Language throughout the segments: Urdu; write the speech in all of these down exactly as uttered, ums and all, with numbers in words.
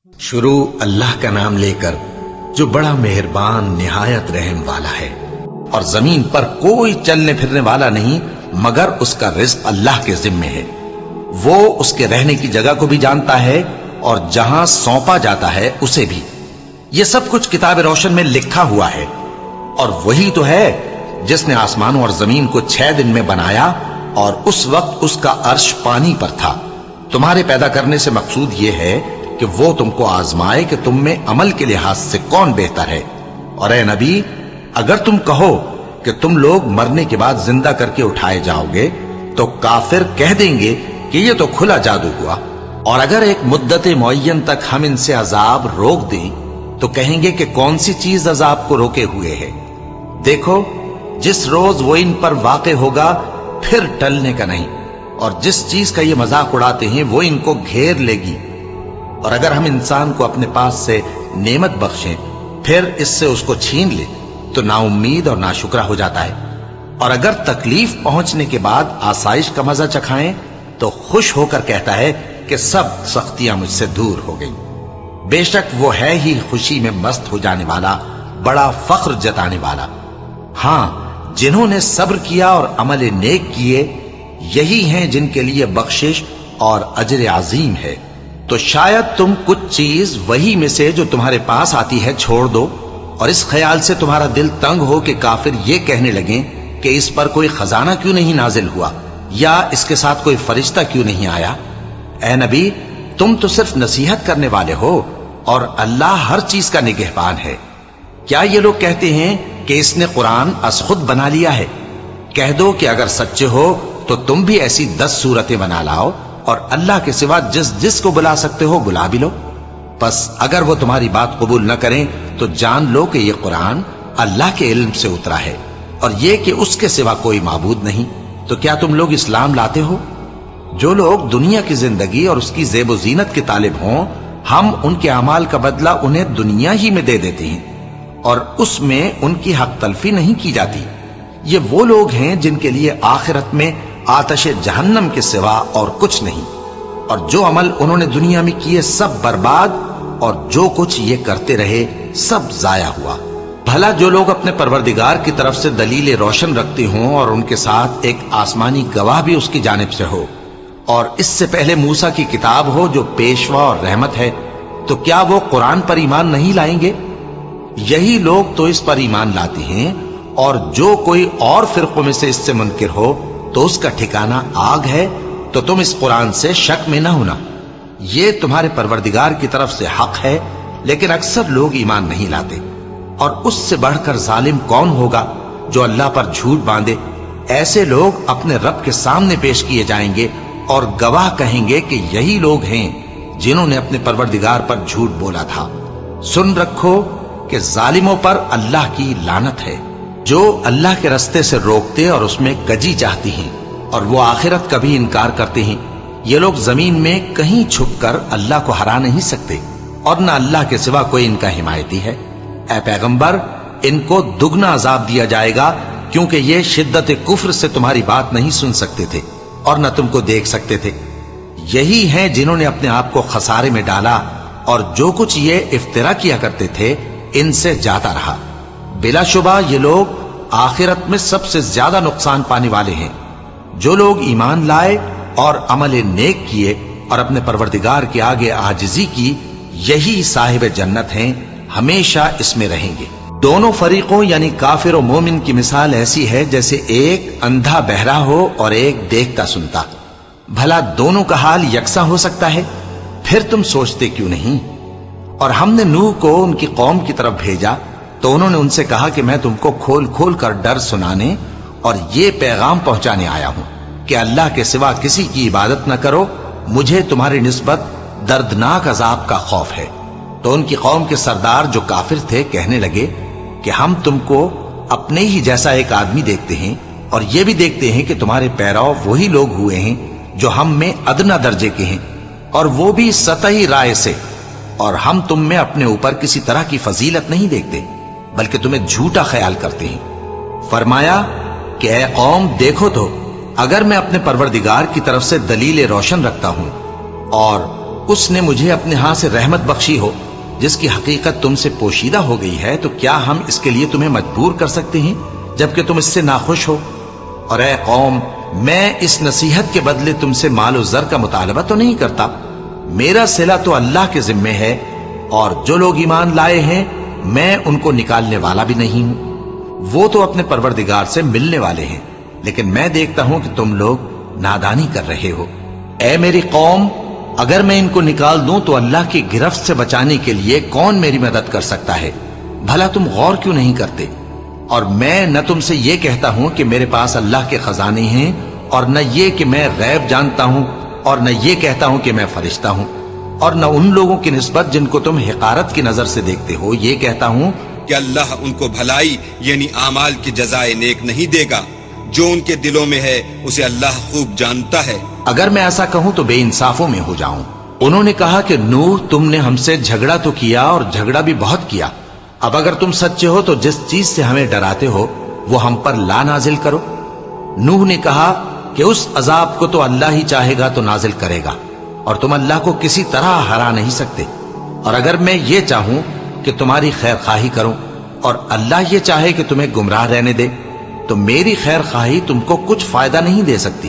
शुरू अल्लाह का नाम लेकर जो बड़ा मेहरबान निहायत रहम वाला है। और जमीन पर कोई चलने फिरने वाला नहीं मगर उसका रिज्क अल्लाह के जिम्मे है। वो उसके रहने की जगह को भी जानता है और जहां सौंपा जाता है उसे भी। ये सब कुछ किताब रोशन में लिखा हुआ है। और वही तो है जिसने आसमानों और जमीन को छह दिन में बनाया और उस वक्त उसका अर्श पानी पर था। तुम्हारे पैदा करने से मकसूद ये है कि वो तुमको आजमाए कि तुम में अमल के लिहाज से कौन बेहतर है। और ए नबी, अगर तुम कहो कि तुम लोग मरने के बाद जिंदा करके उठाए जाओगे तो काफिर कह देंगे कि ये तो खुला जादू हुआ। और अगर एक मुद्दत मुअय्यन तक हम इनसे अजाब रोक दें तो कहेंगे कि कौन सी चीज अजाब को रोके हुए है। देखो, जिस रोज वो इन पर वाक़े होगा फिर टलने का नहीं। और जिस चीज का ये मजाक उड़ाते हैं वो इनको घेर लेगी। और अगर हम इंसान को अपने पास से नेमत बख्शें फिर इससे उसको छीन ले तो नाउम्मीद और नाशुक्रा हो जाता है। और अगर तकलीफ पहुंचने के बाद आसाइश का मजा चखाएं तो खुश होकर कहता है कि सब सख्तियां मुझसे दूर हो गई। बेशक वो है ही खुशी में मस्त हो जाने वाला, बड़ा फख्र जताने वाला। हां, जिन्होंने सब्र किया और अमल नेक किए यही हैं जिनके लिए बख्शिश और अजर अजीम है। तो शायद तुम कुछ चीज वही में से जो तुम्हारे पास आती है छोड़ दो और इस ख्याल से तुम्हारा दिल तंग हो कि काफिर ये कहने लगे कि इस पर कोई खजाना क्यों नहीं नाजिल हुआ या इसके साथ कोई फरिश्ता क्यों नहीं आया। ए नबी, तुम तो सिर्फ नसीहत करने वाले हो और अल्लाह हर चीज का निगहबान है। क्या ये लोग कहते हैं कि इसने कुरान अस खुद बना लिया है? कह दो कि अगर सच्चे हो तो तुम भी ऐसी दस सूरतें बना लाओ और अल्लाह के सिवा जिस जिस को बुला सकते हो बुला भी लो। बस अगर वो तुम्हारी बात कबूल न करें तो जान लो कि ये कुरान अल्लाह के इल्म से उतरा है और ये कि उसके सिवा कोई माबूद नहीं। तो क्या तुम लोग इस्लाम लाते हो? जो लोग दुनिया की जिंदगी और उसकी जेबो जीनत के तालिब हों, हम उनके अमाल का बदला उन्हें दुनिया ही में दे देते हैं और उसमें उनकी हक तलफी नहीं की जाती। ये वो लोग हैं जिनके लिए आखिरत में आतश जहन्नम के सिवा और कुछ नहीं। और जो अमल उन्होंने दुनिया में किए सब बर्बाद और जो कुछ ये करते रहे सब जाया हुआ। भला जो लोग अपने परवरदिगार की तरफ से दलील रोशन रखते हों और उनके साथ एक आसमानी गवाह भी उसकी जानिब से हो और इससे पहले मूसा की किताब हो जो पेशवा और रहमत है, तो क्या वो कुरान पर ईमान नहीं लाएंगे? यही लोग तो इस पर ईमान लाते हैं। और जो कोई और फिरकों में से इससे मुनकिर हो तो उसका ठिकाना आग है। तो तुम इस कुरान से शक में न होना, ये तुम्हारे परवरदिगार की तरफ से हक है, लेकिन अक्सर लोग ईमान नहीं लाते। और उससे बढ़कर जालिम कौन होगा जो अल्लाह पर झूठ बांधे? ऐसे लोग अपने रब के सामने पेश किए जाएंगे और गवाह कहेंगे कि यही लोग हैं जिन्होंने अपने परवरदिगार पर झूठ बोला था। सुन रखो कि जालिमों पर अल्लाह की लानत है, जो अल्लाह के रास्ते से रोकते और उसमें कजी चाहती हैं और वो आखिरत का भी इनकार करते हैं। ये लोग जमीन में कहीं छुपकर अल्लाह को हरा नहीं सकते और न अल्लाह के सिवा कोई इनका हिमायती है। ऐ पैगंबर, इनको दुगना अजाब दिया जाएगा क्योंकि ये शिद्दत कुफ्र से तुम्हारी बात नहीं सुन सकते थे और न तुमको देख सकते थे। यही हैं जिन्होंने अपने आप को खसारे में डाला और जो कुछ ये इफ्तिरा किया करते थे इनसे जाता रहा। बिलाशुबा ये लोग आखिरत में सबसे ज्यादा नुकसान पाने वाले हैं। जो लोग ईमान लाए और अमल नेक किए और अपने परवरदिगार के आगे आजिजी की, यही साहिब जन्नत हैं, हमेशा इसमें रहेंगे। दोनों फरीकों यानी काफिर और मोमिन की मिसाल ऐसी है जैसे एक अंधा बहरा हो और एक देखता सुनता। भला दोनों का हाल यकसा हो सकता है? फिर तुम सोचते क्यों नहीं? और हमने नूह को उनकी कौम की तरफ भेजा तो उन्होंने उनसे कहा कि मैं तुमको खोल खोल कर डर सुनाने और ये पैगाम पहुंचाने आया हूं कि अल्लाह के सिवा किसी की इबादत न करो, मुझे तुम्हारी निस्बत दर्दनाक अजाब का खौफ है। तो उनकी कौम के सरदार जो काफिर थे कहने लगे कि हम तुमको अपने ही जैसा एक आदमी देखते हैं और ये भी देखते हैं कि तुम्हारे पैरव वही लोग हुए हैं जो हम में अदना दर्जे के हैं और वो भी सतही राय से, और हम तुम में अपने ऊपर किसी तरह की फजीलत नहीं देखते बल्कि तुम्हें झूठा ख्याल करते हैं। फरमाया कि ऐ कौम, देखो तो अगर मैं अपने परवरदिगार की तरफ से दलील रोशन रखता हूं और اس نے مجھے اپنے ہاں سے رحمت بخشی ہو جس کی حقیقت تم سے پوشیدہ ہو گئی ہے، تو کیا ہم اس کے لیے تمہیں مجبور کر سکتے ہیں جبکہ تم اس سے ناخوش ہو؟ اور اے قوم، میں اس نصیحت کے بدلے تم سے مال و زر کا مطالبہ تو نہیں کرتا، میرا صلہ تو اللہ کے ذمے ہے، اور جو لوگ ایمان لائے ہیں میں ان کو نکالنے والا بھی نہیں ہوں، وہ تو اپنے پروردگار سے ملنے والے ہیں، لیکن میں دیکھتا ہوں کہ تم لوگ نادانی کر رہے ہو۔ اے میری قوم، اگر میں ان کو نکال دوں تو اللہ کی گرفت سے بچانے کے لیے کون میری مدد کر سکتا ہے؟ بھلا تم غور کیوں نہیں کرتے؟ اور میں نہ تم سے یہ کہتا ہوں کہ میرے پاس اللہ کے خزانے ہیں، اور نہ یہ کہ میں غیب جانتا ہوں، اور نہ یہ کہتا ہوں کہ میں فرشتہ ہوں، اور نہ ان لوگوں کی نسبت جن کو تم حقارت کی نظر سے دیکھتے ہو یہ کہتا ہوں کہ اللہ ان کو بھلائی یعنی اعمال کی جزائے نیک نہیں دے گا، جو ان کے دلوں میں ہے اسے اللہ خوب جانتا ہے۔ اگر میں ایسا کہوں تو بے انصافوں میں ہو جاؤں۔ انہوں نے کہا کہ نوح، تم نے ہم سے جھگڑا تو کیا اور جھگڑا بھی بہت کیا، اب اگر تم سچے ہو تو جس چیز سے ہمیں ڈراتے ہو وہ ہم پر لا نازل کرو۔ نوح نے کہا کہ اس عذاب کو تو اللہ ہی چاہے گا تو نازل کرے گا، اور تم اللہ کو کسی طرح ہرا نہیں سکتے، اور اگر میں یہ چاہوں کہ تمہاری خیر خواہی کروں اور اللہ یہ چاہے کہ تمہیں گمراہ رہنے دے تو میری خیر خواہی تم کو کچھ فائدہ نہیں دے سکتی،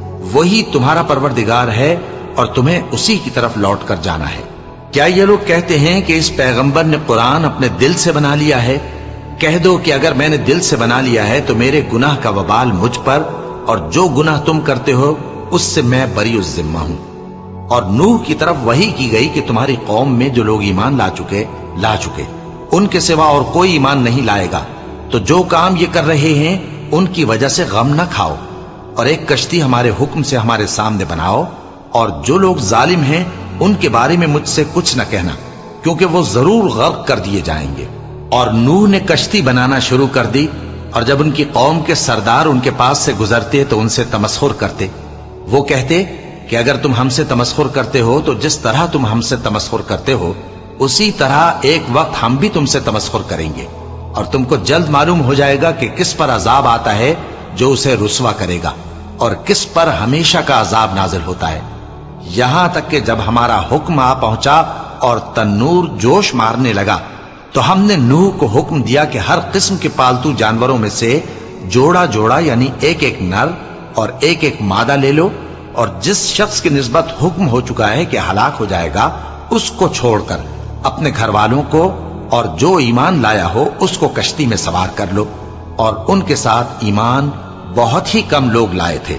وہی تمہارا پروردگار ہے اور تمہیں اسی کی طرف لوٹ کر جانا ہے۔ کیا یہ لوگ کہتے ہیں کہ اس پیغمبر نے قرآن اپنے دل سے بنا لیا ہے؟ کہہ دو کہ اگر میں نے دل سے بنا لیا ہے تو میرے گناہ کا وبال مجھ پر، اور جو گناہ تم کرتے ہو اس سے میں بری الذمہ ہوں۔ اور نوح کی طرف وحی کی گئی کہ تمہاری قوم میں جو لوگ ایمان لا چکے لا چکے ان کے سوا اور کوئی ایمان نہیں لائے گا، تو جو کام یہ کر رہے ہیں ان کی وجہ سے غم نہ کھاؤ، اور ایک کشتی ہمارے حکم سے ہمارے سامنے بناؤ، اور جو لوگ ظالم ہیں ان کے بارے میں مجھ سے کچھ نہ کہنا، کیونکہ وہ ضرور غرق کر دیے جائیں گے۔ اور نوح نے کشتی بنانا شروع کر دی، اور جب ان کی قوم کے سردار ان کے پاس سے گزرتے تو ان سے تمسخر کرتے۔ وہ کہتے کہ اگر تم ہم سے تمسخر کرتے ہو تو جس طرح تم ہم سے تمسخر کرتے ہو اسی طرح ایک وقت ہم بھی تم سے تمسخر کریں گے، اور تم کو جلد معلوم ہو جائے گا کہ کس پر عذاب آتا ہے جو اسے رسوا کرے گا، اور کس پر ہمیشہ کا عذاب نازل ہوتا ہے۔ یہاں تک کہ جب ہمارا حکم آ پہنچا اور تنور جوش مارنے لگا تو ہم نے نوح کو حکم دیا کہ ہر قسم کے پالتو جانوروں میں سے جوڑا جوڑا یعنی ایک ایک نر اور ایک ایک مادہ لے لو، اور جس شخص کی نسبت حکم ہو چکا ہے کہ ہلاک ہو جائے گا اس کو چھوڑ کر اپنے گھر والوں کو اور جو ایمان لایا ہو اس کو کشتی میں سوار کر لو۔ اور ان کے ساتھ ایمان بہت ہی کم لوگ لائے تھے۔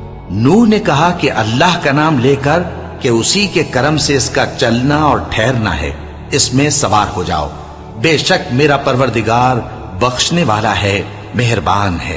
نوح نے کہا کہ اللہ کا نام لے کر کہ اسی کے کرم سے اس کا چلنا اور ٹھہرنا ہے، اس میں سوار ہو جاؤ، بے شک میرا پروردگار بخشنے والا ہے، مہربان ہے۔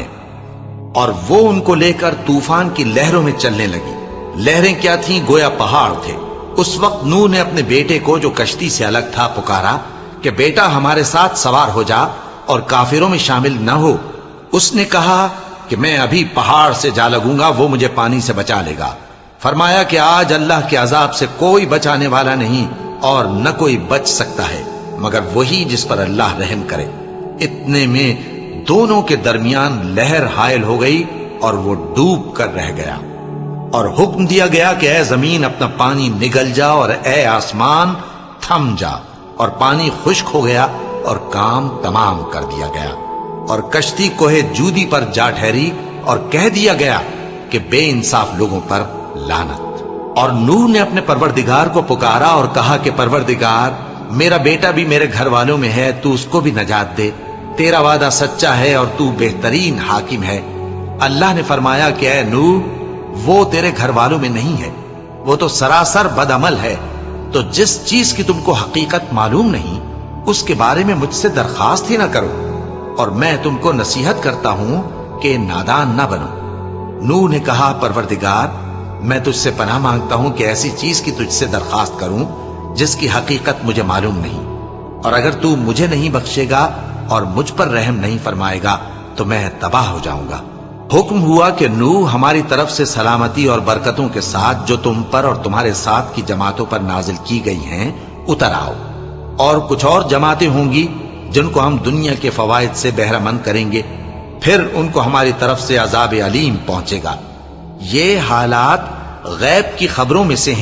اور وہ ان کو لے کر طوفان کی لہروں میں چلنے لگی۔ لہریں کیا تھیں؟ گویا پہاڑ تھے۔ اس وقت نوح نے اپنے بیٹے کو جو کشتی سے الگ تھا پکارا کہ بیٹا ہمارے ساتھ سوار ہو جا اور کافروں میں شامل نہ ہو۔ اس نے کہا کہ میں ابھی پہاڑ سے جا لگوں گا، وہ مجھے پانی سے بچا لے گا۔ فرمایا کہ آج اللہ کے عذاب سے کوئی بچانے والا نہیں اور نہ کوئی بچ سکتا ہے مگر وہی جس پر اللہ رحم کرے۔ اتنے میں دونوں کے درمیان لہر حائل ہو گئی اور وہ ڈوب کر رہ گیا، اور حکم دیا گیا کہ اے زمین اپنا پانی نگل جا، اور اے آسمان تھم جا، اور پانی خشک ہو گیا اور کام تمام کر دیا گیا، اور کشتی کوہ جودی پر جا ٹھہری، اور کہہ دیا گیا کہ بے انصاف لوگوں پر لعنت۔ اور نوح نے اپنے پروردگار کو پکارا اور کہا کہ پروردگار، میرا بیٹا بھی میرے گھر والوں میں ہے، تو اس کو بھی نجات دے، تیرا وعدہ سچا ہے اور تو بہترین حاکم ہے۔ اللہ نے فرمایا کہ اے نوح، وہ تیرے گھر والوں میں نہیں ہے، وہ تو سراسر بد عمل ہے، تو جس چیز کی تم کو حقیقت معلوم نہیں اس کے بارے میں مجھ سے درخواست ہی نہ کرو، اور میں تم کو نصیحت کرتا ہوں کہ نادان نہ بنو۔ نوح نے کہا پروردگار، میں تجھ سے پناہ مانگتا ہوں کہ ایسی چیز کی تجھ سے درخواست کروں جس کی حقیقت مجھے معلوم نہیں، اور اگر تو مجھے نہیں بخشے گا اور مجھ پر رحم نہیں فرمائے گا تو میں تباہ ہو جاؤں گا۔ حکم ہوا کہ نوح ہماری طرف سے سلامتی اور برکتوں کے ساتھ جو تم پر اور تمہارے ساتھ کی جماعتوں پر نازل کی گئی ہیں اتر آؤ، اور کچھ اور جماعتیں ہوں گی جن کو ہم دنیا کے فوائد سے بہرہ مند کریں گے، پھر ان کو ہماری طرف سے عذاب علیم پہنچے گا۔ یہ حالات غیب کی خبروں میں سے ہیں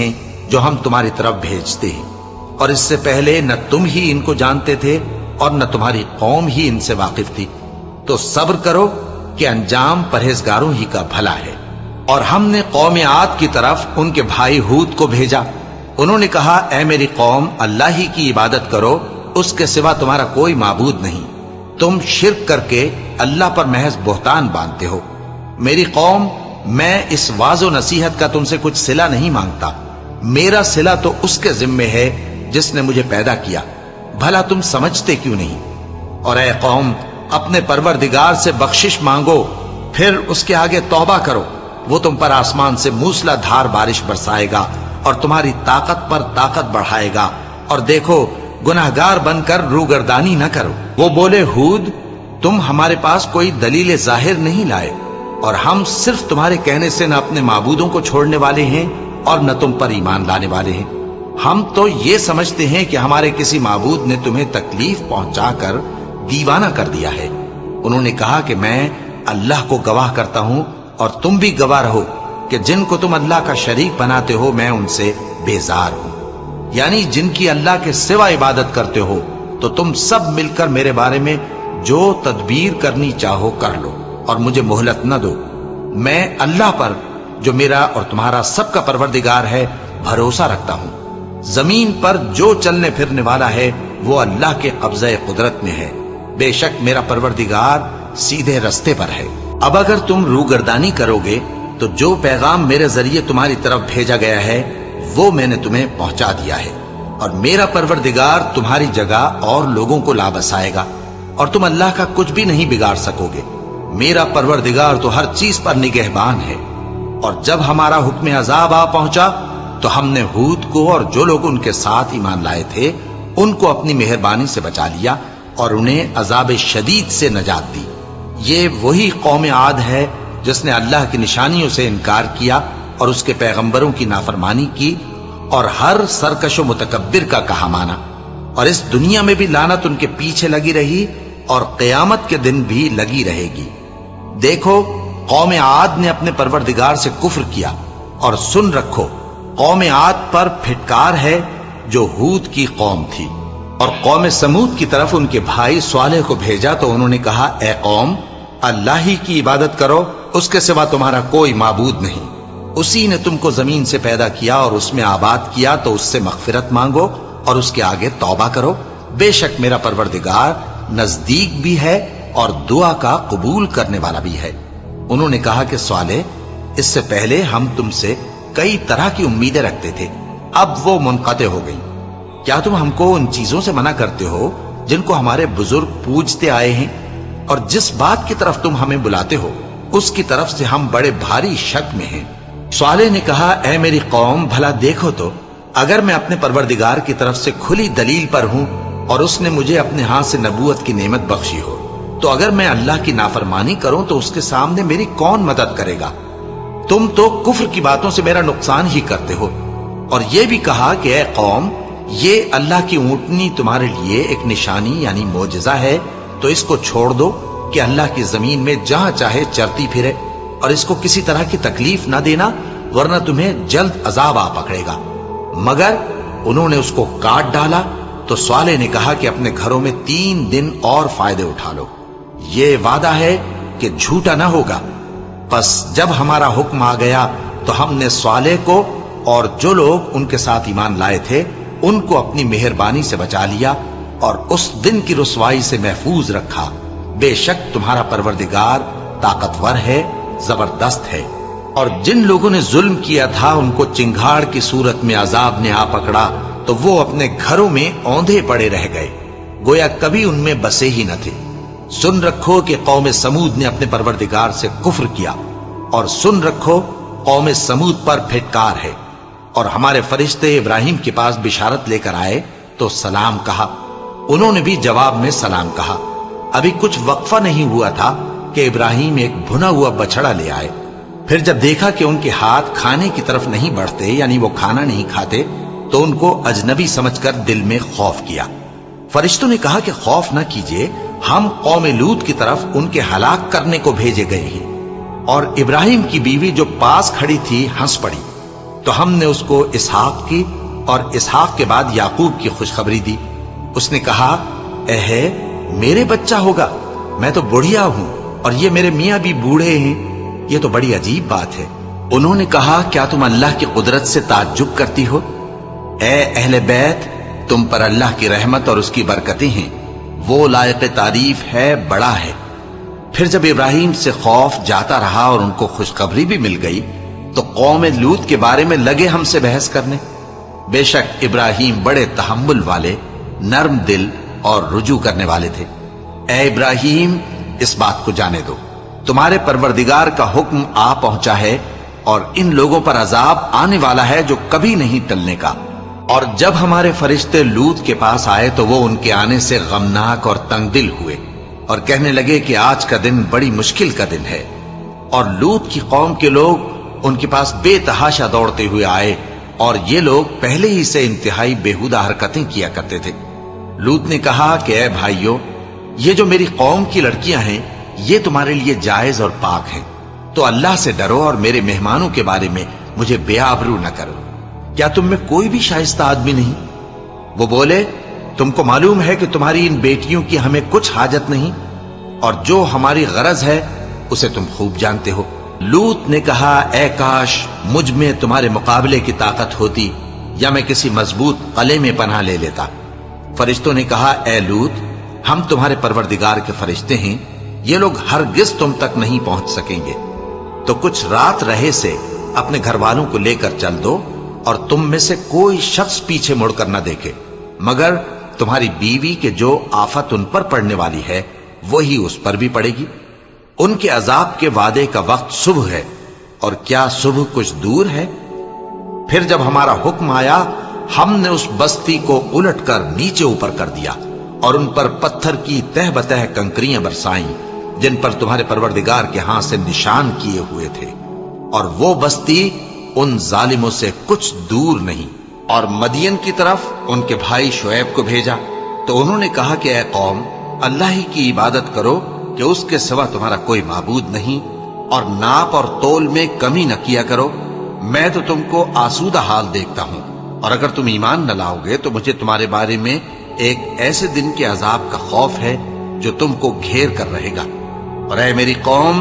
जो हम तुम्हारी तरफ भेजते हैं, और इससे पहले न तुम ही इनको जानते थे और न तुम्हारी कौम ही इनसे वाकिफ थी। तो सब्र करो कि अंजाम परहेजगारों ही का भला है। और हमने कौम आद की तरफ उनके भाई हूद को भेजा। उन्होंने कहा, ऐ मेरी कौम, अल्लाह ही की इबादत करो, उसके सिवा तुम्हारा कोई माबूद नहीं। तुम शिर्क करके अल्लाह पर महज बोहतान बांधते हो। मेरी कौम, मैं इस वाज़ो नसीहत का तुमसे कुछ सिला नहीं मांगता। मेरा सिला तो उसके जिम्मे है जिसने मुझे पैदा किया। भला तुम समझते क्यों नहीं? और ऐ कौम, अपने परवरदिगार से बख्शिश मांगो, फिर उसके आगे तौबा करो। वो तुम पर आसमान से मूसलाधार बारिश बरसाएगा और तुम्हारी ताकत पर ताकत बढ़ाएगा। और देखो, गुनाहगार बनकर रूगर्दानी न करो। वो बोले, हूद, तुम हमारे पास कोई दलील जाहिर नहीं लाए, और हम सिर्फ तुम्हारे कहने से न अपने माबूदों को छोड़ने वाले हैं और न तुम पर ईमान लाने वाले हैं। हम तो ये समझते हैं कि हमारे किसी माबूद ने तुम्हें तकलीफ पहुंचाकर दीवाना कर दिया है। उन्होंने कहा कि मैं अल्लाह को गवाह करता हूं और तुम भी गवाह रहो कि जिनको तुम अल्लाह का शरीक बनाते हो, मैं उनसे बेजार हूं। यानी जिनकी अल्लाह के सिवा इबादत करते हो, तो तुम सब मिलकर मेरे बारे में जो तदबीर करनी चाहो कर लो और मुझे मोहलत न दो। मैं अल्लाह पर, जो मेरा और तुम्हारा सबका परवरदिगार है, भरोसा रखता हूं। जमीन पर जो चलने फिरने वाला है वो अल्लाह के कब्ज़े कुदरत में है। बेशक मेरा परवरदिगार सीधे रस्ते पर है। अब अगर तुम रूगर्दानी करोगे तो जो पैगाम मेरे जरिए तुम्हारी तरफ भेजा गया है वो मैंने तुम्हें पहुंचा दिया है, और मेरा परवरदिगार तुम्हारी जगह और लोगों को ला बसाएगा, और तुम अल्लाह का कुछ भी नहीं बिगाड़ सकोगे। मेरा परवरदिगार तो हर चीज पर निगहबान है। और जब हमारा हुक्म अजाब आ पहुंचा तो हमने हूद को और जो लोग उनके साथ ईमान लाए थे उनको अपनी मेहरबानी से बचा लिया और उन्हें अजाब शदीद से नजात दी। ये वही कौम आद है जिसने अल्लाह की निशानियों से इनकार किया और उसके पैगंबरों की नाफरमानी की और हर सरकश मुतकब्बिर का कहा माना। और इस दुनिया में भी लानत उनके पीछे लगी रही और क़यामत के दिन भी लगी रहेगी। देखो, कौम आद ने अपने परवरदिगार से कुफ्र किया, और सुन रखो, कौम आद पर फिटकार है जो हूद की कौम थी। और कौम समूद की तरफ उनके भाई स्वालेह को भेजा तो उन्होंने कहा, ए कौम, अल्लाह ही की इबादत करो, उसके सिवा तुम्हारा कोई माबूद नहीं। उसी ने तुमको जमीन से पैदा किया और उसमें आबाद किया, तो उससे मगफिरत मांगो और उसके आगे तौबा करो। बेशक मेरा परवरदिगार नजदीक भी है और दुआ का कबूल करने वाला भी है। उन्होंने कहा कि स्वालेह, इससे पहले हम तुमसे कई तरह की उम्मीदें रखते थे, अब वो मुनक़ते हो गई। क्या तुम हमको उन चीजों से मना करते हो जिनको हमारे बुजुर्ग पूजते आए हैं? और जिस बात की तरफ तुम हमें बुलाते हो उसकी तरफ से हम बड़े भारी शक में हैं। स्वालेह ने कहा, ऐ मेरी कौम, भला देखो तो, अगर मैं अपने परवरदिगार की तरफ से खुली दलील पर हूं और उसने मुझे अपने हाथ से नबूवत की नेमत बख्शी हो, तो अगर मैं अल्लाह की नाफरमानी करूं तो उसके सामने मेरी कौन मदद करेगा? तुम तो कुफ्र की बातों से मेरा नुकसान ही करते हो। और यह भी कहा कि ऐ कौम, ये अल्लाह की ऊंटनी तुम्हारे लिए एक निशानी यानी मोजज़ा है, तो इसको छोड़ दो कि अल्लाह की जमीन में जहां चाहे चरती फिरे, और इसको किसी तरह की तकलीफ ना देना, वरना तुम्हें जल्द अजाब आ पकड़ेगा। मगर उन्होंने उसको काट डाला। तो स्वालेह ने कहा कि अपने घरों में तीन दिन और फायदे उठा लो, ये वादा है कि झूठा ना होगा। बस जब हमारा हुक्म आ गया तो हमने स्वालेह को और जो लोग उनके साथ ईमान लाए थे उनको अपनी मेहरबानी से बचा लिया और उस दिन की रुसवाई से महफूज रखा। बेशक तुम्हारा परवरदिगार ताकतवर है, जबरदस्त है। और जिन लोगों ने जुल्म किया था उनको चिंगाड़ की सूरत में अजाब ने आ पकड़ा, तो वो अपने घरों में औंधे पड़े रह गए, गोया कभी उनमें बसे ही न थे। सुन रखो कि कौम समूद ने अपने परवरदिगार से कुफ्र किया, और सुन रखो कौम समूद पर फिटकार है। और हमारे फरिश्ते इब्राहिम के पास बिशारत लेकर आए तो सलाम कहा, उन्होंने भी जवाब में सलाम कहा। अभी कुछ वक्फा नहीं हुआ था कि इब्राहिम एक भुना हुआ बछड़ा ले आए। फिर जब देखा कि उनके हाथ खाने की तरफ नहीं बढ़ते, यानी वो खाना नहीं खाते, तो उनको अजनबी समझकर दिल में खौफ किया। फरिश्तों ने कहा कि खौफ न कीजिए, हम कौम लूत की तरफ उनके हलाक करने को भेजे गए हैं। और इब्राहिम की बीवी जो पास खड़ी थी हंस पड़ी। تو ہم نے اس کو اسحاق کی اور اسحاق کے بعد یعقوب کی خوشخبری دی۔ اس نے کہا اے ہے میرے بچہ ہوگا، میں تو بڑھیا ہوں اور یہ میرے میاں بھی بوڑھے ہیں، یہ تو بڑی عجیب بات ہے۔ انہوں نے کہا کیا تم اللہ کی قدرت سے تعجب کرتی ہو؟ اے اہل بیت، تم پر اللہ کی رحمت اور اس کی برکتیں ہیں، وہ لائق تعریف ہے، بڑا ہے۔ پھر جب ابراہیم سے خوف جاتا رہا اور ان کو خوشخبری بھی مل گئی تو قوم لوط کے بارے میں لگے ہم سے بحث کرنے۔ بے شک ابراہیم بڑے تحمل والے، نرم دل اور رجوع کرنے والے تھے۔ اے ابراہیم، اس بات کو جانے دو، تمہارے پروردگار کا حکم آ پہنچا ہے اور ان لوگوں پر عذاب آنے والا ہے جو کبھی نہیں ٹلنے کا۔ اور جب ہمارے فرشتے لوط کے پاس آئے تو وہ ان کے آنے سے غمناک اور تنگ دل ہوئے اور کہنے لگے کہ آج کا دن بڑی مشکل کا دن ہے۔ اور لوط کی قوم کے لوگ ان کے پاس بے تحاشا دوڑتے ہوئے آئے اور یہ لوگ پہلے ہی سے انتہائی بےہودہ حرکتیں کیا کرتے تھے۔ لوط نے کہا کہ اے بھائیو، یہ جو میری قوم کی لڑکیاں ہیں یہ تمہارے لیے جائز اور پاک ہیں، تو اللہ سے ڈرو اور میرے مہمانوں کے بارے میں مجھے بے آبرو نہ کرو۔ کیا تم میں کوئی بھی شائستہ آدمی نہیں؟ وہ بولے تم کو معلوم ہے کہ تمہاری ان بیٹیوں کی ہمیں کچھ حاجت نہیں، اور جو ہماری غرض ہے اسے تم خوب جانتے ہو۔ لوط نے کہا اے کاش مجھ میں تمہارے مقابلے کی طاقت ہوتی یا میں کسی مضبوط قلعے میں پناہ لے لیتا۔ فرشتوں نے کہا اے لوط، ہم تمہارے پروردگار کے فرشتے ہیں، یہ لوگ ہرگز تم تک نہیں پہنچ سکیں گے، تو کچھ رات رہے سے اپنے گھر والوں کو لے کر چل دو اور تم میں سے کوئی شخص پیچھے مڑ کر نہ دیکھے، مگر تمہاری بیوی کے جو آفت ان پر پڑنے والی ہے وہی اس پر بھی پڑے گی۔ ان کے عذاب کے وعدے کا وقت صبح ہے، اور کیا صبح کچھ دور ہے؟ پھر جب ہمارا حکم آیا ہم نے اس بستی کو الٹ کر نیچے اوپر کر دیا اور ان پر پتھر کی تہ بتہ کنکریاں برسائیں جن پر تمہارے پروردگار کے ہاں سے نشان کیے ہوئے تھے، اور وہ بستی ان ظالموں سے کچھ دور نہیں۔ اور مدین کی طرف ان کے بھائی شعیب کو بھیجا تو انہوں نے کہا کہ اے قوم، اللہ ہی کی عبادت کرو کہ اس کے سوا تمہارا کوئی معبود نہیں، اور ناپ اور تول میں کمی نہ کیا کرو، میں تو تم کو آسودہ حال دیکھتا ہوں، اور اگر تم ایمان نہ لاؤ گے تو مجھے تمہارے بارے میں ایک ایسے دن کے عذاب کا خوف ہے جو تم کو گھیر کر رہے گا۔ اور اے میری قوم،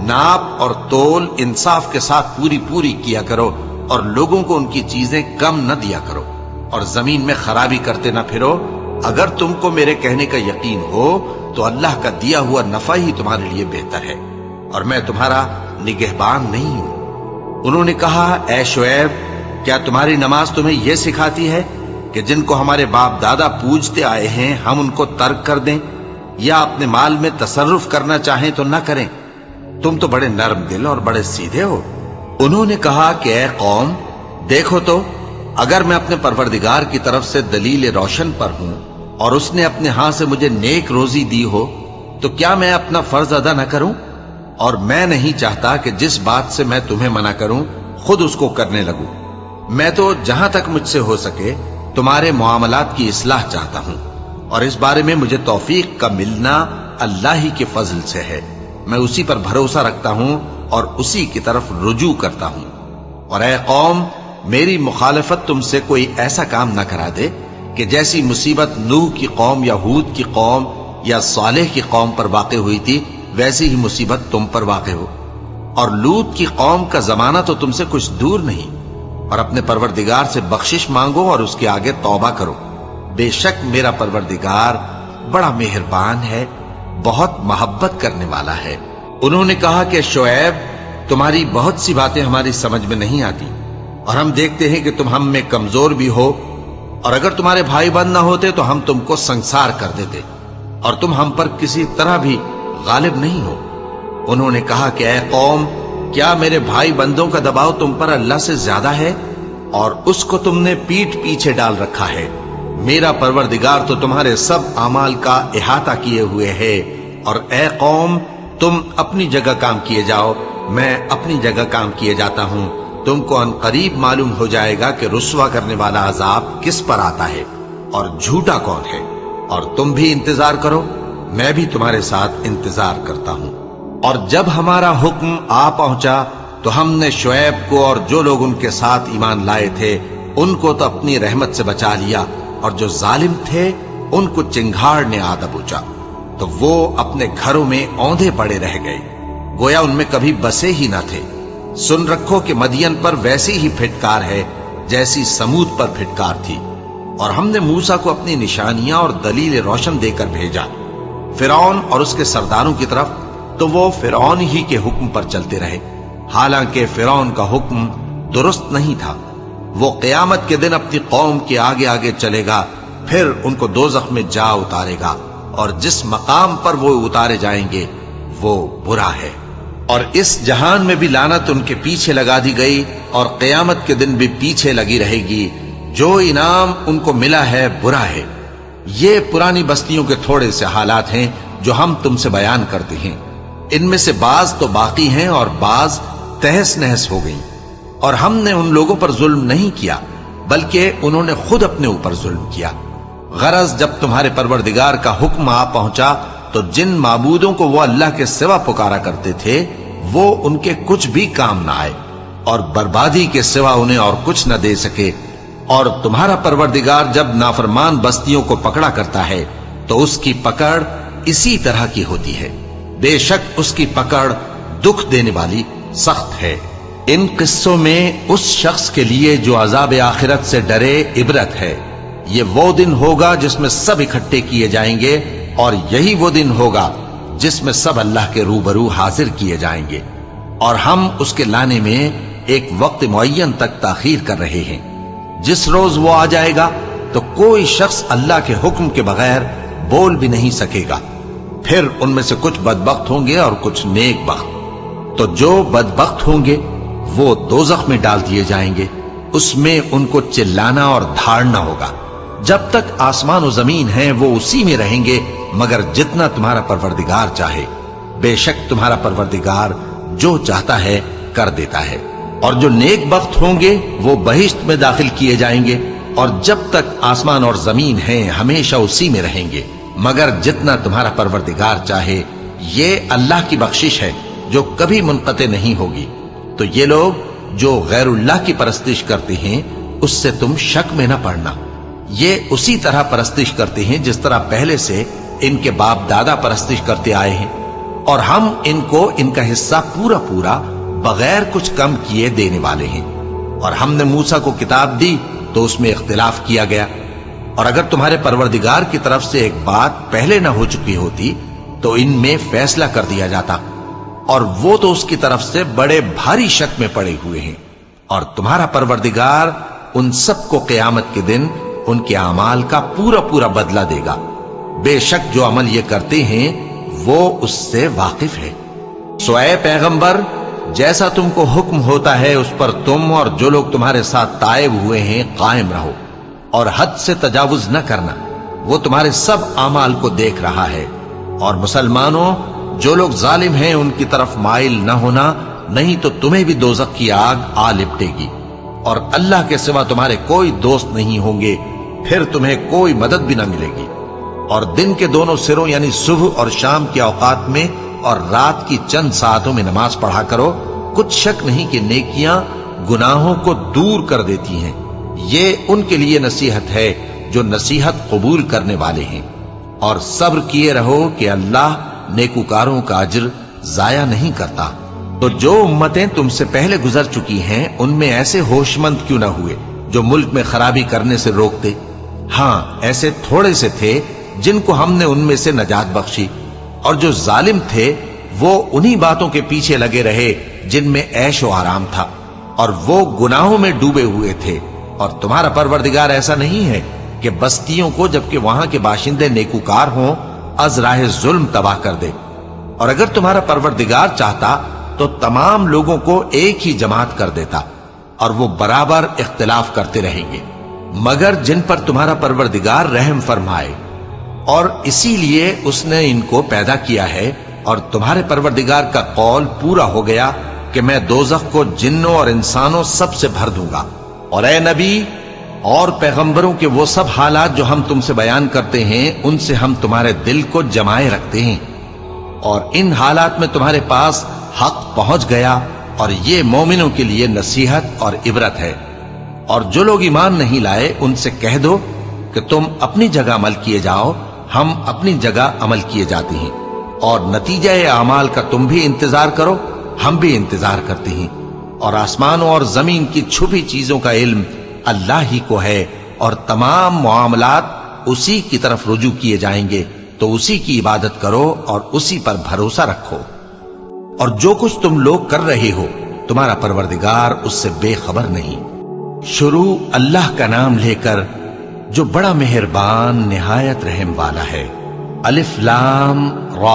ناپ اور تول انصاف کے ساتھ پوری پوری کیا کرو، اور لوگوں کو ان کی چیزیں کم نہ دیا کرو، اور زمین میں خرابی کرتے نہ پھرو۔ اگر تم کو میرے کہنے کا یقین ہو تو اللہ کا دیا ہوا نفع ہی تمہارے لیے بہتر ہے، اور میں تمہارا نگہبان نہیں ہوں۔ انہوں نے کہا اے شعیب، کیا تمہاری نماز تمہیں یہ سکھاتی ہے کہ جن کو ہمارے باپ دادا پوجتے آئے ہیں ہم ان کو ترک کر دیں، یا اپنے مال میں تصرف کرنا چاہیں تو نہ کریں؟ تم تو بڑے نرم دل اور بڑے سیدھے ہو۔ انہوں نے کہا کہ اے قوم، دیکھو تو اگر میں اپنے پروردگار کی طرف سے دلیل روشن پر ہوں اور اس نے اپنے ہاں سے مجھے نیک روزی دی ہو تو کیا میں اپنا فرض ادا نہ کروں؟ اور میں نہیں چاہتا کہ جس بات سے میں تمہیں منع کروں خود اس کو کرنے لگوں۔ میں تو جہاں تک مجھ سے ہو سکے تمہارے معاملات کی اصلاح چاہتا ہوں، اور اس بارے میں مجھے توفیق کا ملنا اللہ ہی کے فضل سے ہے۔ میں اسی پر بھروسہ رکھتا ہوں اور اسی کی طرف رجوع کرتا ہوں۔ اور اے قوم، میری مخالفت تم سے کوئی ایسا کام نہ کرا دے کہ جیسی مصیبت نوح کی قوم یا ہود کی قوم یا صالح کی قوم پر واقع ہوئی تھی ویسی ہی مصیبت تم پر واقع ہو۔ اور لوط کی قوم کا زمانہ تو تم سے کچھ دور نہیں۔ اور اپنے پروردگار سے بخشش مانگو اور اس کے آگے توبہ کرو، بے شک میرا پروردگار بڑا مہربان ہے، بہت محبت کرنے والا ہے۔ انہوں نے کہا کہ شعیب، تمہاری بہت سی باتیں ہماری سمجھ میں نہیں آتی، اور ہم دیکھتے ہیں کہ تم ہم میں کمزور بھی ہو، اور اگر تمہارے بھائی بند نہ ہوتے تو ہم تم کو سنسار کر دیتے، اور تم ہم پر کسی طرح بھی غالب نہیں ہو۔ انہوں نے کہا کہ اے قوم، کیا میرے بھائی بندوں کا دباؤ تم پر اللہ سے زیادہ ہے، اور اس کو تم نے پیٹ پیچھے ڈال رکھا ہے؟ میرا پروردگار تو تمہارے سب اعمال کا احاطہ کیے ہوئے ہے۔ اور اے قوم، تم اپنی جگہ کام کیے جاؤ، میں اپنی جگہ کام کیے جاتا ہوں۔ تم کو ان قریب معلوم ہو جائے گا کہ رسوا کرنے والا عذاب کس پر آتا ہے اور جھوٹا کون ہے۔ اور تم بھی انتظار کرو، میں بھی تمہارے ساتھ انتظار کرتا ہوں۔ اور جب ہمارا حکم آ پہنچا تو ہم نے شعیب کو اور جو لوگ ان کے ساتھ ایمان لائے تھے ان کو تو اپنی رحمت سے بچا لیا، اور جو ظالم تھے ان کو چنگھاڑ نے آ دبوچا، تو وہ اپنے گھروں میں اوندھے پڑے رہ گئے، گویا ان میں کبھی بسے ہی نہ تھے۔ سن رکھو کہ مدین پر ویسی ہی پھٹکار ہے جیسی سمود پر پھٹکار تھی، اور ہم نے موسیٰ کو اپنی نشانیاں اور دلیل روشن دے کر بھیجا فرعون اور اس کے سرداروں کی طرف، تو وہ فرعون ہی کے حکم پر چلتے رہے، حالانکہ فرعون کا حکم درست نہیں تھا۔ وہ قیامت کے دن اپنی قوم کے آگے آگے چلے گا، پھر ان کو دوزخ میں جا اتارے گا، اور جس مقام پر وہ اتارے جائیں گے وہ برا ہے۔ اور اس جہان میں بھی لعنت ان کے پیچھے لگا دی گئی، اور قیامت کے دن بھی پیچھے لگی رہے گی، جو انعام ان کو ملا ہے برا ہے۔ یہ پرانی بستیوں کے تھوڑے سے حالات ہیں جو ہم تم سے بیان کرتے ہیں، ان میں سے بعض تو باقی ہیں اور بعض تہس نہس ہو گئی، اور ہم نے ان لوگوں پر ظلم نہیں کیا بلکہ انہوں نے خود اپنے اوپر ظلم کیا۔ غرض جب تمہارے پروردگار کا حکم آ پہنچا تو جن معبودوں کو وہ اللہ کے سوا پکارا کرتے تھے وہ ان کے کچھ بھی کام نہ آئے، اور بربادی کے سوا انہیں اور کچھ نہ دے سکے۔ اور تمہارا پروردگار جب نافرمان بستیوں کو پکڑا کرتا ہے تو اس کی پکڑ اسی طرح کی ہوتی ہے، بے شک اس کی پکڑ دکھ دینے والی سخت ہے۔ ان قصوں میں اس شخص کے لیے جو عذاب آخرت سے ڈرے عبرت ہے۔ یہ وہ دن ہوگا جس میں سب اکٹھے کیے جائیں گے، اور یہی وہ دن ہوگا جس میں سب اللہ کے روبرو حاضر کیے جائیں گے، اور ہم اس کے لانے میں ایک وقت معین تک تاخیر کر رہے ہیں۔ جس روز وہ آ جائے گا تو کوئی شخص اللہ کے حکم کے بغیر بول بھی نہیں سکے گا۔ پھر ان میں سے کچھ بدبخت ہوں گے اور کچھ نیک بخت، تو جو بدبخت ہوں گے وہ دوزخ میں ڈال دیے جائیں گے، اس میں ان کو چلانا اور دھاڑنا ہوگا۔ جب تک آسمان و زمین ہیں وہ اسی میں رہیں گے مگر جتنا تمہارا پروردگار چاہے، بے شک تمہارا پروردگار جو چاہتا ہے کر دیتا ہے۔ اور جو نیک بخت ہوں گے وہ بہشت میں داخل کیے جائیں گے، اور جب تک آسمان اور زمین ہیں ہمیشہ اسی میں رہیں گے مگر جتنا تمہارا پروردگار چاہے۔ یہ اللہ کی بخشش ہے جو کبھی منقطع نہیں ہوگی۔ تو یہ لوگ جو غیر اللہ کی پرستش کرتے ہیں اس سے تم شک میں نہ پڑنا، یہ اسی طرح پرستش کرتے ہیں جس طرح پہلے سے ان کے باپ دادا پرستش کرتے آئے ہیں، اور ہم ان کو ان کا حصہ پورا پورا بغیر کچھ کم کیے دینے والے ہیں۔ اور ہم نے موسیٰ کو کتاب دی تو اس میں اختلاف کیا گیا، اور اگر تمہارے پروردگار کی طرف سے ایک بات پہلے نہ ہو چکی ہوتی تو ان میں فیصلہ کر دیا جاتا، اور وہ تو اس کی طرف سے بڑے بھاری شک میں پڑے ہوئے ہیں۔ اور تمہارا پروردگار ان سب کو قیامت کے دن ان کے اعمال کا پورا پورا بدلہ دے گا، بے شک جو عمل یہ کرتے ہیں وہ اس سے واقف ہے۔ سو اے پیغمبر، جیسا تم کو حکم ہوتا ہے اس پر تم اور جو لوگ تمہارے ساتھ تائب ہوئے ہیں قائم رہو، اور حد سے تجاوز نہ کرنا، وہ تمہارے سب اعمال کو دیکھ رہا ہے۔ اور مسلمانوں، جو لوگ ظالم ہیں ان کی طرف مائل نہ ہونا، نہیں تو تمہیں بھی دوزخ کی آگ آ لپٹے گی، اور اللہ کے سوا تمہارے کوئی دوست نہیں ہوں گے، پھر تمہیں کوئی مدد بھی نہ ملے گی۔ اور دن کے دونوں سروں یعنی صبح اور شام کے اوقات میں اور رات کی چند ساعتوں میں نماز پڑھا کرو، کچھ شک نہیں کہ نیکیاں گناہوں کو دور کر دیتی ہیں۔ یہ ان کے لیے نصیحت ہے جو نصیحت قبول کرنے والے ہیں، اور صبر کیے رہو کہ اللہ نیکوکاروں کا اجر ضائع نہیں کرتا۔ تو جو امتیں تم سے پہلے گزر چکی ہیں ان میں ایسے ہوش مند کیوں نہ ہوئے جو ملک میں خرابی کرنے سے روکتے؟ ہاں، ایسے تھوڑے سے تھے جن کو ہم نے ان میں سے نجات بخشی، اور جو ظالم تھے وہ انہی باتوں کے پیچھے لگے رہے جن میں عیش و آرام تھا، اور وہ گناہوں میں ڈوبے ہوئے تھے۔ اور تمہارا پروردگار ایسا نہیں ہے کہ بستیوں کو جبکہ وہاں کے باشندے نیکوکار ہوں از راہ ظلم تباہ کر دے، اور اگر تمہارا پروردگار چاہتا تو تمام لوگوں کو ایک ہی جماعت کر دیتا، اور وہ برابر اختلاف کرتے رہیں گے، مگر جن پر تمہارا پروردگار رحم فرمائے، اور اسی لیے اس نے ان کو پیدا کیا ہے۔ اور تمہارے پروردگار کا قول پورا ہو گیا کہ میں دوزخ کو جنوں اور انسانوں سب سے بھر دوں گا۔ اور اے نبی اور پیغمبروں کے وہ سب حالات جو ہم تم سے بیان کرتے ہیں ان سے ہم تمہارے دل کو جمائے رکھتے ہیں، اور ان حالات میں تمہارے پاس حق پہنچ گیا اور یہ مومنوں کے لیے نصیحت اور عبرت ہے۔ اور جو لوگ ایمان نہیں لائے ان سے کہہ دو کہ تم اپنی جگہ عمل کیے جاؤ، ہم اپنی جگہ عمل کیے جاتے ہیں، اور نتیجہ اعمال کا تم بھی انتظار کرو، ہم بھی انتظار کرتے ہیں۔ اور آسمانوں اور زمین کی چھپی چیزوں کا علم اللہ ہی کو ہے، اور تمام معاملات اسی کی طرف رجوع کیے جائیں گے، تو اسی کی عبادت کرو اور اسی پر بھروسہ رکھو۔ اور جو کچھ تم لوگ کر رہے ہو تمہارا پروردگار اس سے بے خبر نہیں۔ شروع اللہ کا نام لے کر جو بڑا مہربان نہایت رحم والا ہے۔ الف لام را،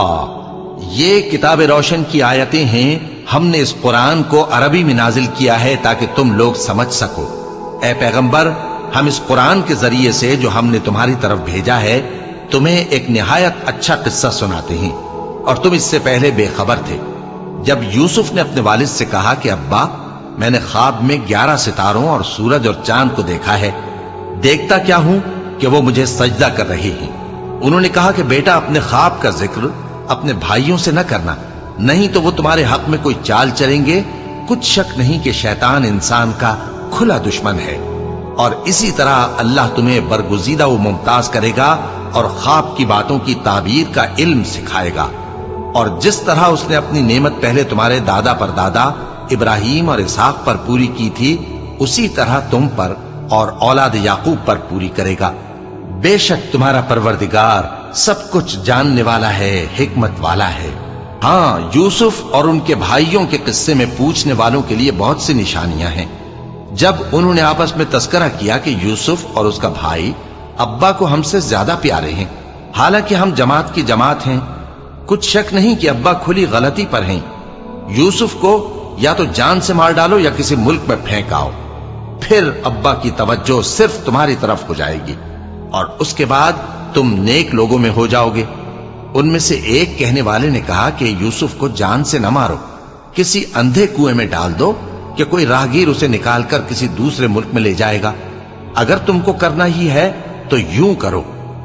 یہ کتاب روشن کی آیتیں ہیں، ہم نے اس قرآن کو عربی میں نازل کیا ہے تاکہ تم لوگ سمجھ سکو۔ اے پیغمبر، ہم اس قرآن کے ذریعے سے جو ہم نے تمہاری طرف بھیجا ہے تمہیں ایک نہایت اچھا قصہ سناتے ہیں، اور تم اس سے پہلے بے خبر تھے۔ جب یوسف نے اپنے والد سے کہا کہ ابا، میں نے خواب میں گیارہ ستاروں اور سورج اور چاند کو دیکھا ہے، دیکھتا کیا ہوں کہ وہ مجھے سجدہ کر رہے ہیں۔ انہوں نے کہا کہ بیٹا، اپنے خواب کا ذکر اپنے بھائیوں سے نہ کرنا، نہیں تو وہ تمہارے حق میں کوئی چال چلیں گے۔ کچھ شک نہیں کہ شیطان انسان کا کھلا دشمن ہے، اور اسی طرح اللہ تمہیں برگزیدہ و ممتاز کرے گا اور خواب کی باتوں کی تعبیر کا علم سکھائے گا۔ اور جس طرح اس نے اپنی نعمت پہلے تمہارے دادا پر دادا ابراہیم اور اسحاق پر پوری کی تھی، اسی طرح تم پر اور اولاد یعقوب پر پوری کرے گا۔ بے شک تمہارا پروردگار سب کچھ جاننے والا ہے، حکمت والا ہے۔ ہاں، یوسف اور ان کے بھائیوں کے قصے میں پوچھنے والوں کے لیے بہت سی نشانیاں ہیں۔ جب انہوں نے آپس میں تذکرہ کیا کہ یوسف اور اس کا بھائی ابا کو ہم سے زیادہ پیارے ہیں، حالانکہ ہم جماعت کی جماعت ہیں، کچھ شک نہیں کہ ابا کھلی غلطی پر ہیں۔ یوسف کو یا تو جان سے مار ڈالو یا کسی ملک میں پھینک آؤ، پھر ابا کی توجہ صرف تمہاری طرف ہو جائے گی، اور اس کے بعد تم نیک لوگوں میں ہو جاؤ گے۔ ان میں سے ایک کہنے والے نے کہا کہ یوسف کو جان سے نہ مارو، کسی اندھے کنویں میں ڈال دو کہ کوئی راہگیر اسے نکال کر کسی دوسرے ملک میں لے جائے گا۔ اگر تم کو کرنا ہی ہے تو یوں کرو۔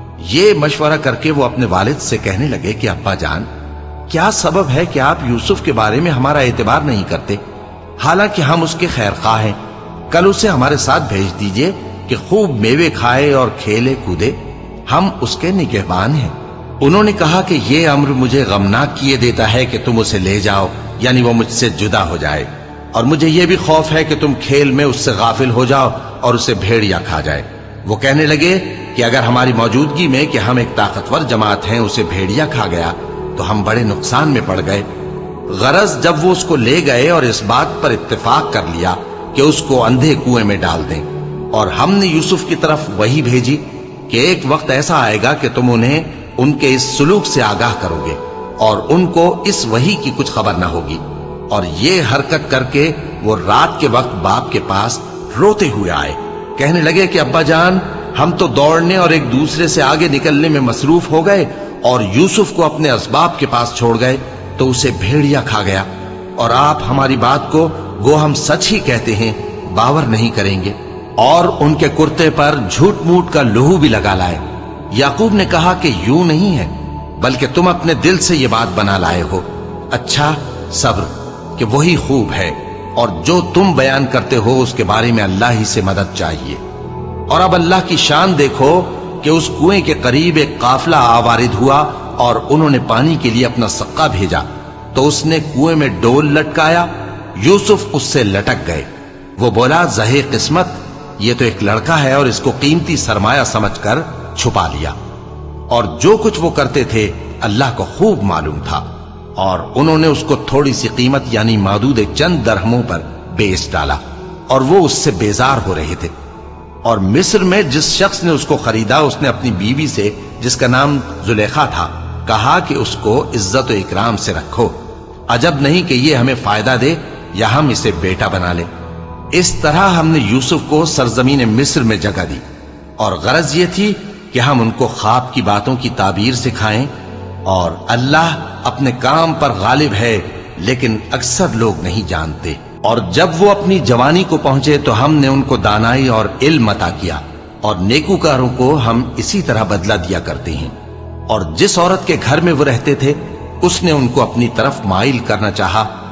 یہ مشورہ کر کے وہ اپنے والد سے کہنے لگے کہ ابا جان، کیا سبب ہے کہ آپ یوسف کے بارے میں ہمارا اعتبار نہیں کرتے؟ حالانکہ ہم اس کے خیر خواہ ہیں، کل اسے ہمارے ساتھ بھیج دیجئے کہ خوب میوے کھائے اور کھیلے کودے، ہم اس کے نگہبان ہیں۔ انہوں نے کہا کہ یہ امر مجھے غمناک کیے دیتا ہے کہ تم اسے لے جاؤ، یعنی وہ مجھ سے جدا ہو جائے، اور مجھے یہ بھی خوف ہے کہ تم کھیل میں اس سے غافل ہو جاؤ اور اسے بھیڑیا کھا جائے۔ وہ کہنے لگے کہ اگر ہماری موجودگی میں کہ ہم ایک طاقتور جماعت ہیں اسے بھیڑیا کھا گیا تو ہم بڑے نقصان میں پڑ گئے۔ غرض جب وہ اس کو لے گئے اور اس بات پر اتفاق کر لیا کہ اس کو اندھے کنویں میں ڈال دیں، اور ہم نے یوسف کی طرف وہی بھیجی کہ ایک وقت ایسا آئے گا کہ تم انہیں ان کے اس سلوک سے آگاہ کرو گے، اور ان کو اس وحی کی کچھ خبر نہ ہوگی۔ اور یہ حرکت کر کے وہ رات کے وقت باپ کے پاس روتے ہوئے آئے، کہنے لگے کہ ابا جان، ہم تو دوڑنے اور ایک دوسرے سے آگے نکلنے میں مصروف ہو گئے اور یوسف کو اپنے اسباب کے پاس چھوڑ گئے تو اسے بھیڑیا کھا گیا، اور آپ ہماری بات کو گو ہم سچ ہی کہتے ہیں باور نہیں کریں گے۔ اور ان کے کرتے پر جھوٹ موٹ کا لہو بھی لگا لائے۔ یعقوب نے کہا کہ یوں نہیں ہے، بلکہ تم اپنے دل سے یہ بات بنا لائے ہو۔ اچھا، صبر کہ وہی خوب ہے، اور جو تم بیان کرتے ہو اس کے بارے میں اللہ ہی سے مدد چاہیے۔ اور اب اللہ کی شان دیکھو کہ اس کنویں کے قریب ایک قافلہ آوارد ہوا اور انہوں نے پانی کے لیے اپنا سقا بھیجا، تو اس نے کنویں میں ڈول لٹکایا، یوسف اس سے لٹک گئے۔ وہ بولا، زہے قسمت، یہ تو ایک لڑکا ہے، اور اس کو قیمتی سرمایہ سمجھ کر چھپا لیا۔ اور جو کچھ وہ کرتے تھے اللہ کو خوب معلوم تھا، اور انہوں نے اس کو تھوڑی سی قیمت یعنی معدود چند درہموں پر بیچ ڈالا، اور وہ اس سے بیزار ہو رہے تھے۔ اور مصر میں جس شخص نے اس کو خریدا، اس نے اپنی بیوی سے جس کا نام زلیخا تھا کہا کہ اس کو عزت و اکرام سے رکھو، عجب نہیں کہ یہ ہمیں فائدہ دے یا ہم اسے بیٹا بنا لیں۔ اس طرح ہم نے یوسف کو سرزمین مصر میں جگہ دی، اور غرض یہ تھی کہ ہم ان کو خواب کی باتوں کی تعبیر سکھائیں۔ اور اللہ اپنے کام پر غالب ہے، لیکن اکثر لوگ نہیں جانتے۔ اور جب وہ اپنی جوانی کو پہنچے تو ہم نے ان کو دانائی اور علم عطا کیا، اور نیکوکاروں کو ہم اسی طرح بدلہ دیا کرتے ہیں۔ اور جس عورت کے گھر میں وہ رہتے تھے اس نے ان کو اپنی طرف مائل کرنا چاہا،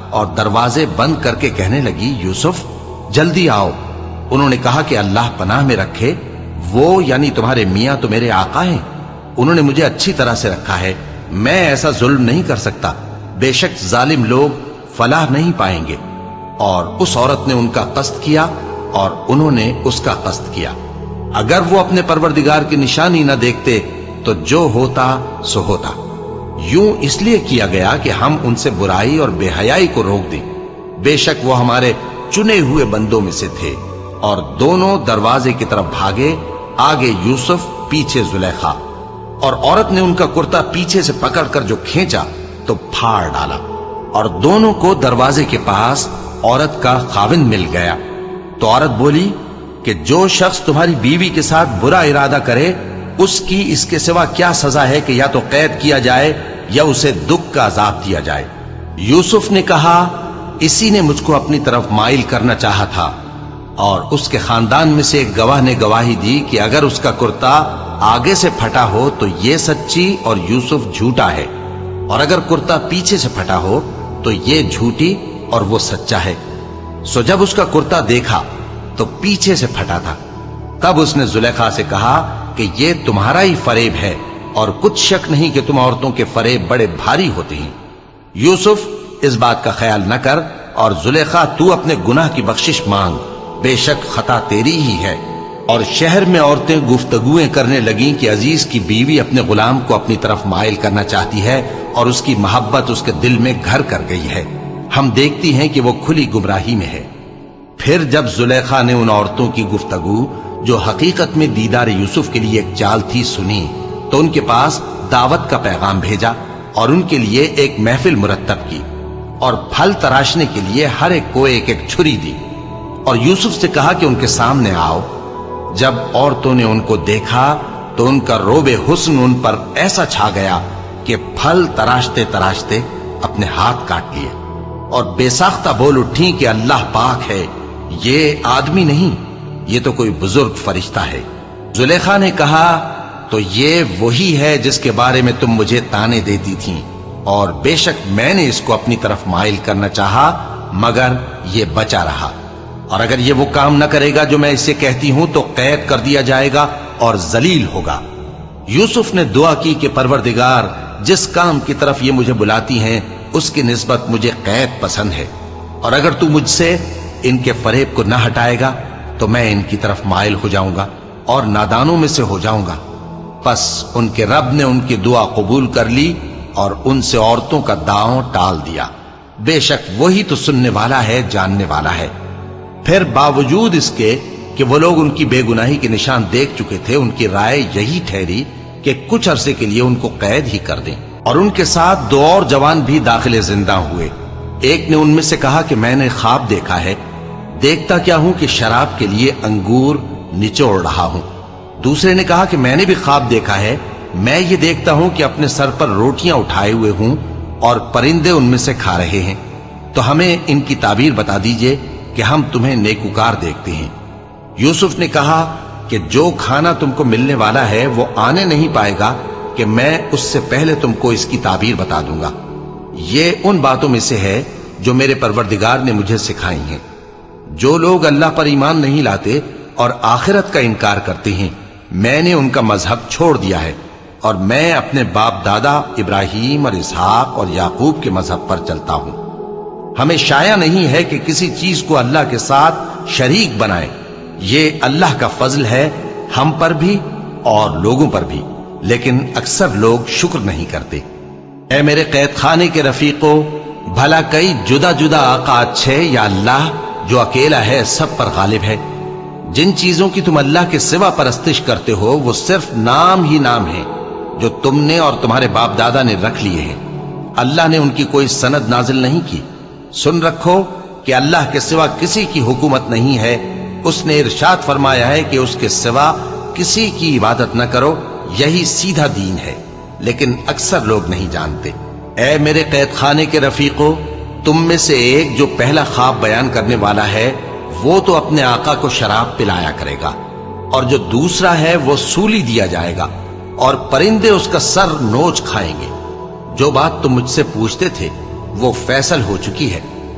اور دروازے بند کر کے کہنے لگی یوسف جلدی آؤ۔ انہوں نے کہا کہ اللہ پناہ میں رکھے، وہ یعنی تمہارے میاں تو میرے آقا ہیں، انہوں نے مجھے اچھی طرح سے رکھا ہے، میں ایسا ظلم نہیں کر سکتا، بے شک ظالم لوگ فلاح نہیں پائیں گے۔ اور اس عورت نے ان کا قصد کیا اور انہوں نے اس کا قصد کیا۔ اگر وہ اپنے پروردگار کی نشانی نہ دیکھتے تو جو ہوتا سو ہوتا۔ یوں اس لیے کیا گیا کہ ہم ان سے برائی اور بے حیائی کو روک دیں، بے شک وہ ہمارے چنے ہوئے بندوں میں سے تھے۔ اور دونوں دروازے کی طرف بھاگے، آگے یوسف پیچھے زلیخا، اور عورت نے ان کا کرتا پیچھے سے پکڑ کر جو کھینچا تو پھاڑ ڈالا، اور دونوں کو دروازے کے پاس عورت کا خاوند مل گیا۔ تو عورت بولی کہ جو شخص تمہاری بیوی کے ساتھ برا ارادہ کرے اس کی اس کے سوا کیا سزا ہے کہ یا تو قید کیا جائے یا اسے دکھ کا عذاب دیا جائے۔ یوسف نے کہا اسی نے مجھ کو اپنی طرف مائل کرنا چاہا تھا، اور اس کے خاندان میں سے ایک گواہ نے گواہی دی کہ اگر اس کا کرتا آگے سے پھٹا ہو تو یہ سچی اور یوسف جھوٹا ہے، اور اگر کرتا پیچھے سے پھٹا ہو تو یہ جھوٹی اور وہ سچا ہے۔ سو جب اس کا کرتا دیکھا تو پیچھے سے پھٹا تھا، تب اس نے زلیخا سے کہا کہ یہ تمہارا ہی فریب ہے، اور کچھ شک نہیں کہ تم عورتوں کے فریب بڑے بھاری ہوتے ہیں۔ یوسف اس بات کا خیال نہ کر، اور زلیخا تو اپنے گناہ کی بخشش مانگ، بے شک خطا تیری ہی ہے۔ اور شہر میں عورتیں گفتگویں کرنے لگیں کہ عزیز کی بیوی اپنے غلام کو اپنی طرف مائل کرنا چاہتی ہے اور اس کی محبت اس کے دل میں گھر کر گئی ہے، ہم دیکھتی ہیں کہ وہ کھلی گمراہی میں ہے۔ پھر جب زلیخا نے ان عورتوں کی گفتگو جو حقیقت میں دیدار یوسف کے لیے ایک چال تھی سنی، تو ان کے پاس دعوت کا پیغام بھیجا اور ان کے لیے ایک محفل مرتب کی، اور پھل تراشنے کے لیے ہر ایک کو ایک ایک چھری دی، اور یوسف سے کہا کہ ان کے سامنے آؤ۔ جب عورتوں نے ان کو دیکھا تو ان کا روب حسن ان پر ایسا چھا گیا کہ پھل تراشتے تراشتے اپنے ہاتھ کاٹ لیے، اور بے ساختہ بول اٹھی کہ اللہ پاک ہے، یہ آدمی نہیں، یہ تو کوئی بزرگ فرشتہ ہے۔ زلیخا نے کہا تو یہ وہی ہے جس کے بارے میں تم مجھے تانے دیتی تھیں، اور بے شک میں نے اس کو اپنی طرف مائل کرنا چاہا مگر یہ بچا رہا، اور اگر یہ وہ کام نہ کرے گا جو میں اسے کہتی ہوں تو قید کر دیا جائے گا اور ذلیل ہوگا۔ یوسف نے دعا کی کہ پروردگار جس کام کی طرف یہ مجھے بلاتی ہیں اس کی نسبت مجھے قید پسند ہے، اور اگر تو مجھ سے ان کے فریب کو نہ ہٹائے گا تو میں ان کی طرف مائل ہو جاؤں گا اور نادانوں میں سے ہو جاؤں گا۔ پس ان کے رب نے ان کی دعا قبول کر لی اور ان سے عورتوں کا داؤں ٹال دیا، بے شک وہی تو سننے والا ہے، جاننے والا ہے۔ پھر باوجود اس کے کہ وہ لوگ ان کی بے گناہی کے نشان دیکھ چکے تھے، ان کی رائے یہی ٹھہری کہ کچھ عرصے کے لیے ان کو قید ہی کر دیں، اور ان کے ساتھ دو اور جوان بھی داخل زندہ ہوئے۔ ایک نے ان میں سے کہا کہ میں نے خواب دیکھا ہے، دیکھتا کیا ہوں کہ شراب کے لیے انگور نچوڑ رہا ہوں۔ دوسرے نے کہا کہ میں نے بھی خواب دیکھا ہے، میں یہ دیکھتا ہوں کہ اپنے سر پر روٹیاں اٹھائے ہوئے ہوں اور پرندے ان میں سے کھا رہے ہیں، تو ہمیں ان کی تعبیر بتا دیجئے کہ ہم تمہیں نیکوکار دیکھتے ہیں۔ یوسف نے کہا کہ جو کھانا تم کو ملنے والا ہے وہ آنے نہیں پائے گا کہ میں اس سے پہلے تم کو اس کی تعبیر بتا دوں گا۔ یہ ان باتوں میں سے ہے جو میرے پروردگار نے مجھے سکھائی ہیں۔ جو لوگ اللہ پر ایمان نہیں لاتے اور آخرت کا انکار کرتے ہیں، میں نے ان کا مذہب چھوڑ دیا ہے، اور میں اپنے باپ دادا ابراہیم اور اسحاق اور یعقوب کے مذہب پر چلتا ہوں۔ ہمیں شایع نہیں ہے کہ کسی چیز کو اللہ کے ساتھ شریک بنائے، یہ اللہ کا فضل ہے ہم پر بھی اور لوگوں پر بھی، لیکن اکثر لوگ شکر نہیں کرتے۔ اے میرے قید خانے کے رفیقو، بھلا کئی جدا جدا آقا اچھے یا اللہ جو اکیلا ہے سب پر غالب ہے؟ جن چیزوں کی تم اللہ کے سوا پرستش کرتے ہو وہ صرف نام ہی نام ہیں جو تم نے اور تمہارے باپ دادا نے رکھ لیے ہیں، اللہ نے ان کی کوئی سند نازل نہیں کی۔ سن رکھو کہ اللہ کے سوا کسی کی حکومت نہیں ہے، اس نے ارشاد فرمایا ہے کہ اس کے سوا کسی کی عبادت نہ کرو، یہی سیدھا دین ہے، لیکن اکثر لوگ نہیں جانتے۔ اے میرے قید خانے کے رفیقو، تم میں سے ایک جو پہلا خواب بیان کرنے والا ہے وہ تو اپنے آقا کو شراب پلایا کرے گا، اور جو دوسرا ہے وہ سولی دیا جائے گا، اور پرندے اس کا سر نوچ کھائیں گے۔ جو بات تم مجھ سے پوچھتے تھے وہ فیصل ہو چکی ہے،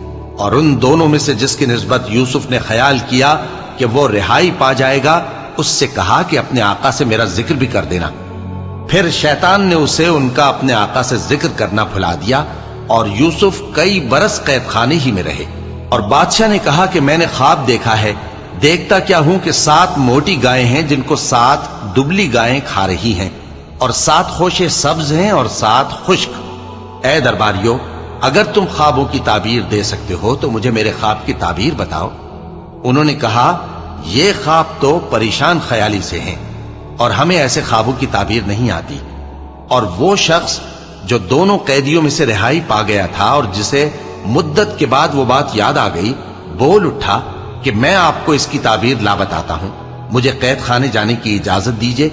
اور ان دونوں میں سے جس کی نسبت یوسف نے خیال کیا کہ وہ رہائی پا جائے گا اس سے کہا کہ اپنے آقا سے میرا ذکر بھی کر دینا۔ پھر شیطان نے اسے ان کا اپنے آقا سے ذکر کرنا بھلا دیا اور یوسف کئی برس قید خانے ہی میں رہے۔ اور بادشاہ نے کہا کہ میں نے خواب دیکھا ہے، دیکھتا کیا ہوں کہ سات موٹی گائیں ہیں جن کو سات دبلی گائیں کھا رہی ہیں، اور سات خوشے سبز ہیں اور سات خشک۔ اے درباریوں، اگر تم خوابوں کی تعبیر دے سکتے ہو تو مجھے میرے خواب کی تعبیر بتاؤ۔ انہوں نے کہا یہ خواب تو پریشان خیالی سے ہیں اور ہمیں ایسے خوابوں کی تعبیر نہیں آتی۔ اور وہ شخص جو دونوں قیدیوں میں سے رہائی پا گیا تھا اور جسے مدت کے بعد وہ بات یاد آ گئی، بول اٹھا کہ میں آپ کو اس کی تعبیر لا بتاتا ہوں، مجھے قید خانے جانے کی اجازت دیجیے۔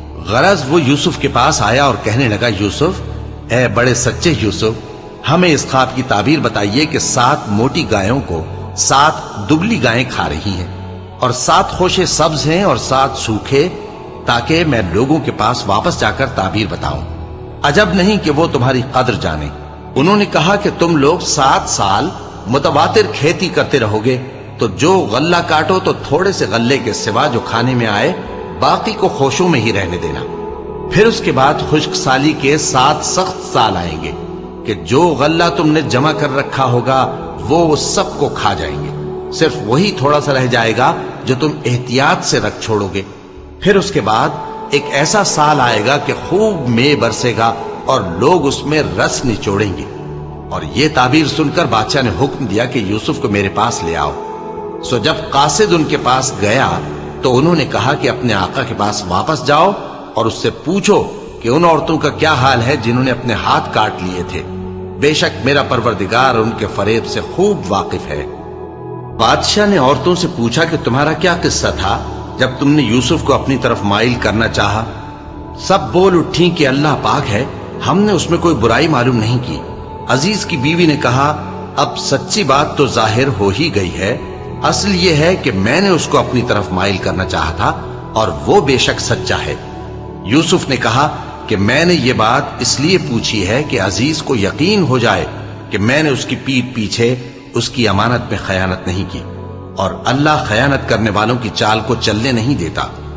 غرض وہ یوسف کے پاس آیا اور کہنے لگا، یوسف، اے بڑے سچے یوسف، ہمیں اس خواب کی تعبیر بتائیے کہ سات موٹی گایوں کو سات دبلی گائیں کھا رہی ہیں اور سات خوشے سبز ہیں اور سات سوکھے، تاکہ میں لوگوں کے پاس واپس جا کر تعبیر بتاؤں۔ عجب نہیں کہ وہ تمہاری قدر جانے۔ انہوں نے کہا کہ تم لوگ سات سال متواتر کھیتی کرتے رہو گے، تو جو غلہ کاٹو تو تھوڑے سے غلے کے سوا جو کھانے میں آئے باقی کو خوشوں میں ہی رہنے دینا۔ پھر اس کے بعد خشک سالی کے سات سخت سال آئیں گے کہ جو غلہ تم نے جمع کر رکھا ہوگا وہ سب کو کھا جائیں گے، صرف وہی تھوڑا سا رہ جائے گا جو تم احتیاط سے رکھ چھوڑو گے۔ پھر اس کے بعد ایک ایسا سال آئے گا کہ خوب مے برسے گا اور لوگ اس میں رس نچوڑیں گے۔ اور یہ تعبیر سن کر بادشاہ نے حکم دیا کہ یوسف کو میرے پاس لے آؤ۔ سو جب قاصد ان کے پاس گیا تو انہوں نے کہا کہ اپنے آقا کے پاس واپس جاؤ اور اس سے پوچھو کہ ان عورتوں کا کیا حال ہے جنہوں نے اپنے ہاتھ کاٹ لیے تھے، بے شک میرا پروردگار ان کے فریب سے خوب واقف ہے۔ بادشاہ نے عورتوں سے پوچھا کہ تمہارا کیا قصہ تھا جب تم نے یوسف کو اپنی طرف مائل کرنا چاہا؟ سب بول اٹھیں کہ اللہ پاک ہے، ہم نے اس میں کوئی برائی معلوم نہیں کی۔ عزیز کی بیوی نے کہا، اب سچی بات تو ظاہر ہو ہی گئی ہے، اصل یہ ہے کہ میں نے اس کو اپنی طرف مائل کرنا چاہا تھا اور وہ بے شک سچا ہے۔ یوسف نے کہا کہ میں نے یہ بات اس لیے پوچھی ہے کہ عزیز کو یقین ہو جائے کہ میں نے اس کی پیٹھ پیچھے اس کی امانت میں خیانت نہیں کی، اور اللہ خیانت کرنے والوں کی چال کو چلنے نہیں دیتا۔